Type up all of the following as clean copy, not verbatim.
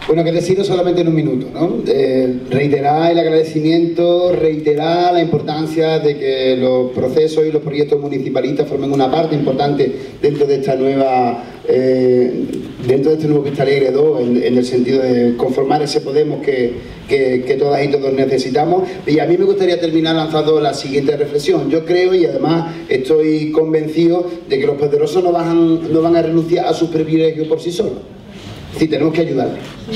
Bueno, que deciros solamente en un minuto, ¿no? Reiterar el agradecimiento, reiterar la importancia de que los procesos y los proyectos municipalistas formen una parte importante dentro de esta nueva, dentro de este nuevo Vista Alegre 2, en el sentido de conformar ese Podemos que todas y todos necesitamos. Y a mí me gustaría terminar lanzando la siguiente reflexión. Yo creo, y además estoy convencido, de que los poderosos no van a renunciar a sus privilegios por sí solos. Sí, tenemos que ayudarles.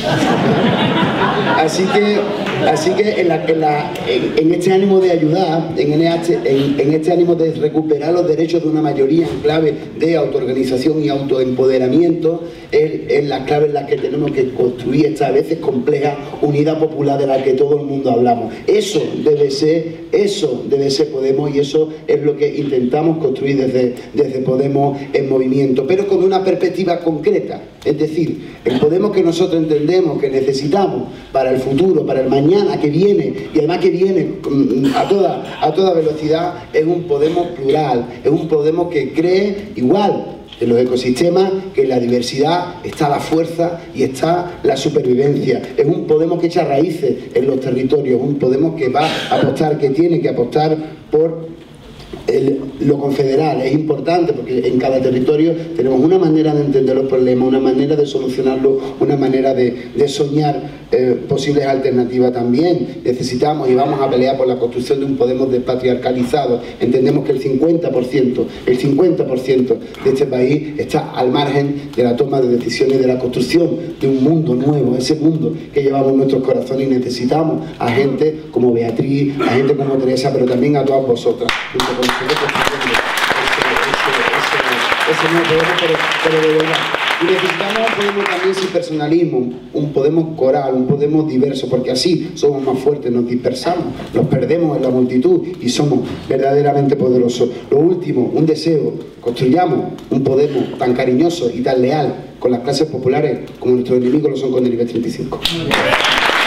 Así que en este ánimo de ayudar, en este ánimo de recuperar los derechos de una mayoría en clave de autoorganización y autoempoderamiento, es la clave en la que tenemos que construir esta a veces compleja unidad popular de la que todo el mundo hablamos. Eso debe ser Podemos, y eso es lo que intentamos construir desde Podemos en movimiento, pero con una perspectiva concreta. Es decir, el Podemos que nosotros entendemos que necesitamos para el futuro, para el mañana que viene, y además que viene a toda velocidad, es un Podemos plural, es un Podemos que cree igual en los ecosistemas, que en la diversidad está la fuerza y está la supervivencia. Es un Podemos que echa raíces en los territorios, un Podemos que va a apostar, que tiene que apostar por lo confederal. Es importante porque en cada territorio tenemos una manera de entender los problemas, una manera de solucionarlos, una manera de soñar posibles alternativas también. Necesitamos y vamos a pelear por la construcción de un Podemos despatriarcalizado. Entendemos que el 50% de este país está al margen de la toma de decisiones, de la construcción de un mundo nuevo, ese mundo que llevamos en nuestros corazones, y necesitamos a gente como Beatriz, a gente como Teresa, pero también a todas vosotras. Ese no Podemos, pero de verdad. Y necesitamos un Podemos también sin personalismo, un Podemos coral, un Podemos diverso, porque así somos más fuertes, nos dispersamos, nos perdemos en la multitud y somos verdaderamente poderosos. Lo último, un deseo: construyamos un Podemos tan cariñoso y tan leal con las clases populares como nuestros enemigos lo son con el IBEX 35.